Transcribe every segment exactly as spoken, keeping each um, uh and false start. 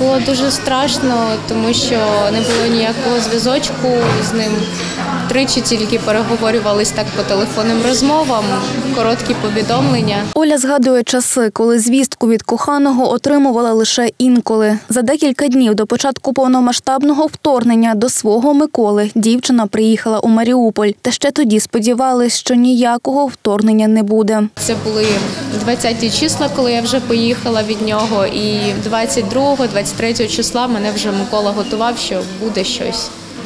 Було дуже страшно, тому що не було ніякого зв'язочку з ним. Тричі тільки переговорювались так по телефонним розмовам, короткі повідомлення. Оля згадує часи, коли звістку від коханого отримувала лише інколи. За декілька днів до початку повномасштабного вторгнення до свого Миколи дівчина приїхала у Маріуполь. Та ще тоді сподівались, що ніякого вторгнення не буде. Це були двадцяті числа, коли я вже поїхала від нього, і двадцять другого, двадцять третього числа мене вже Микола готував, що буде щось.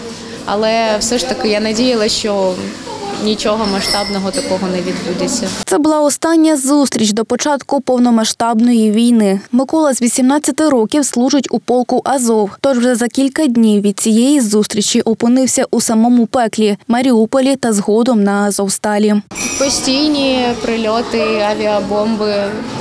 Але все ж таки я надіялася, що нічого масштабного такого не відбудеться. Це була остання зустріч до початку повномасштабної війни. Микола з вісімнадцяти років служить у полку «Азов». Тож вже за кілька днів від цієї зустрічі опинився у самому пеклі – Маріуполі та згодом на Азовсталі. Постійні прильоти, авіабомби.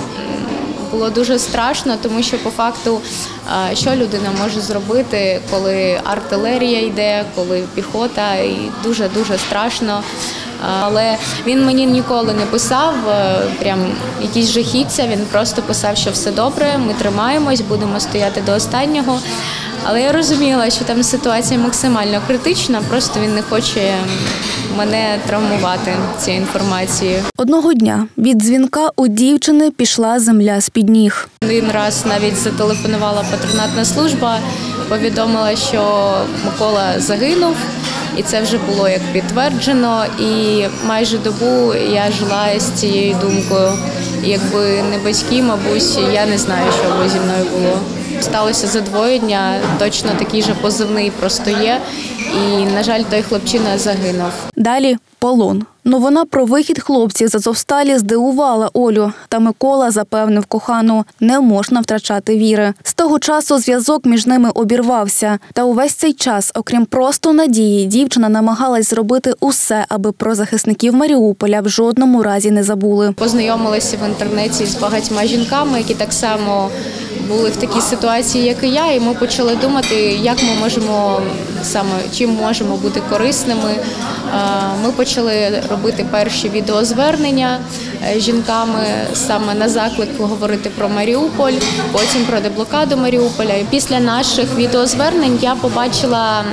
Було дуже страшно, тому що по факту, що людина може зробити, коли артилерія йде, коли піхота, і дуже-дуже страшно. Але він мені ніколи не писав прям якісь жахіття, він просто писав, що все добре, ми тримаємось, будемо стояти до останнього. Але я розуміла, що там ситуація максимально критична, просто він не хоче мене травмувати цією інформацією. Одного дня від дзвінка у дівчини пішла земля з-під ніг. Один раз навіть зателефонувала патронатна служба, повідомила, що Микола загинув, і це вже було як підтверджено. І майже добу я жила з цією думкою. І якби не батьки, мабуть, я не знаю, що б зі мною було. Сталося задвоєння, точно такий же позивний просто є. І, на жаль, той хлопчина загинув. Далі – полон. Новина про вихід хлопців з Азовсталі здивувала Олю. Та Микола запевнив кохану – не можна втрачати віри. З того часу зв'язок між ними обірвався. Та увесь цей час, окрім просто надії, дівчина намагалась зробити усе, аби про захисників Маріуполя в жодному разі не забули. Познайомилася в інтернеті з багатьма жінками, які так само були в такій ситуації, як і я, і ми почали думати, як ми можемо саме, чим можемо бути корисними. Ми почали робити перші відеозвернення жінками саме на заклик говорити про Маріуполь, потім про деблокаду Маріуполя. І після наших відеозвернень я побачила,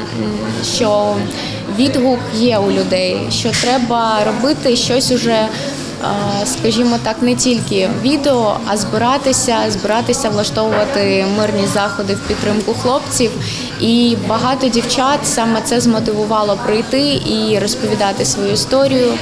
що відгук є у людей, що треба робити щось уже, скажімо так, не тільки відео, а збиратися, збиратися, влаштовувати мирні заходи в підтримку хлопців. І багато дівчат саме це змотивувало прийти і розповідати свою історію.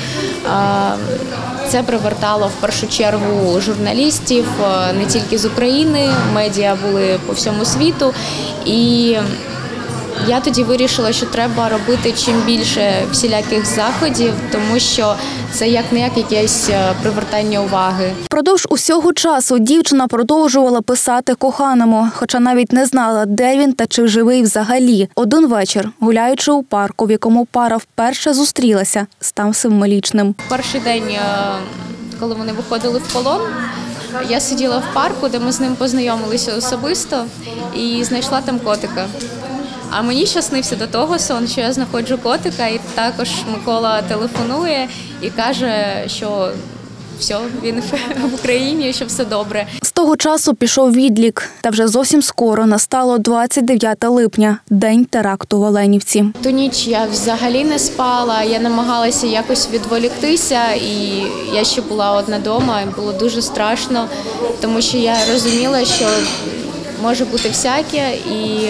Це привертало в першу чергу журналістів не тільки з України, медіа були по всьому світу. І я тоді вирішила, що треба робити чим більше всіляких заходів, тому що це як-не-як якесь привертання уваги. Впродовж усього часу дівчина продовжувала писати коханому, хоча навіть не знала, де він та чи живий взагалі. Один вечір, гуляючи у парку, в якому пара вперше зустрілася, став символічним. Перший день, коли вони виходили в полон, я сиділа в парку, де ми з ним познайомилися особисто, і знайшла там котика. А мені ще снився до того сон, що я знаходжу котика, і також Микола телефонує і каже, що все, він в Україні, що все добре. З того часу пішов відлік, та вже зовсім скоро настало двадцять дев'яте липня, день теракту в Оленівці. Ту ніч я взагалі не спала, я намагалася якось відволіктися, і я ще була одна вдома, і було дуже страшно, тому що я розуміла, що може бути всяке, і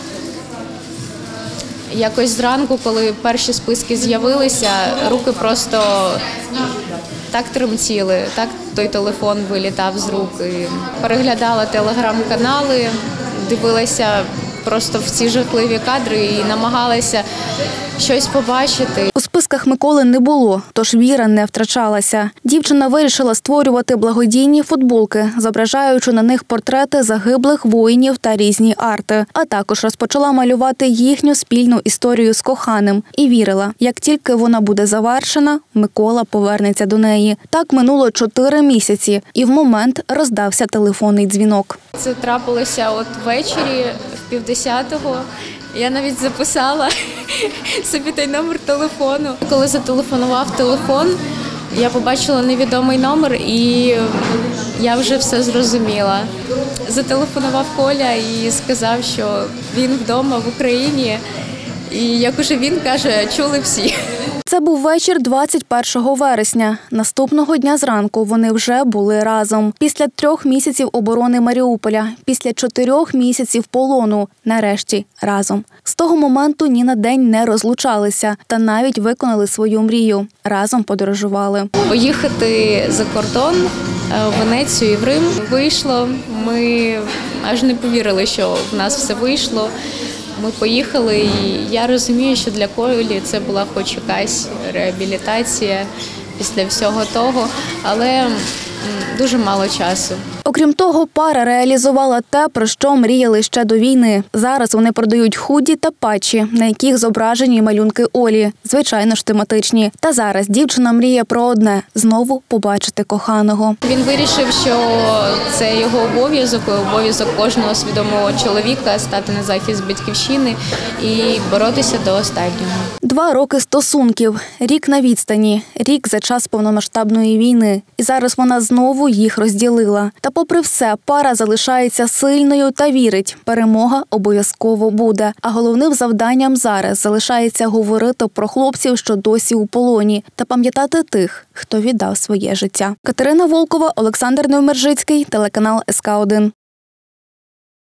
якось зранку, коли перші списки з'явилися, руки просто так тремтіли, так той телефон вилітав з рук. І переглядала телеграм-канали, дивилася просто в ці жахливі кадри і намагалася щось побачити. У списках Миколи не було, тож віра не втрачалася. Дівчина вирішила створювати благодійні футболки, зображаючи на них портрети загиблих воїнів та різні арти. А також розпочала малювати їхню спільну історію з коханим. І вірила, як тільки вона буде завершена, Микола повернеться до неї. Так минуло чотири місяці, і в момент роздався телефонний дзвінок. Це трапилося от ввечері, в півдесятого. Я навіть записала собі той номер телефону. Коли зателефонував телефон, Я побачила невідомий номер і я вже все зрозуміла. Зателефонував Коля і сказав, що він вдома в Україні. І як уже він каже, чули всі. Це був вечір двадцять першого вересня. Наступного дня зранку вони вже були разом. Після трьох місяців оборони Маріуполя, після чотирьох місяців полону, нарешті разом. З того моменту ні на день не розлучалися та навіть виконали свою мрію. Разом подорожували. Поїхати за кордон, в Венецію і в Рим вийшло. Ми аж не повірили, що в нас все вийшло. Ми поїхали, і я розумію, що для Колі це була хоч якась реабілітація після всього того, але дуже мало часу. Окрім того, пара реалізувала те, про що мріяли ще до війни. Зараз вони продають худі та патчі, на яких зображені малюнки Олі. Звичайно ж тематичні. Та зараз дівчина мріє про одне – знову побачити коханого. Він вирішив, що це його обов'язок, обов'язок кожного свідомого чоловіка – стати на захист батьківщини і боротися до останнього. Два роки стосунків, рік на відстані, рік за час повномасштабної війни. І зараз вона знову їх розділила. Та попри все, пара залишається сильною та вірить, перемога обов'язково буде. А головним завданням зараз залишається говорити про хлопців, що досі у полоні, та пам'ятати тих, хто віддав своє життя. Катерина Волкова, Олександр Невмержицький, телеканал ес ка один.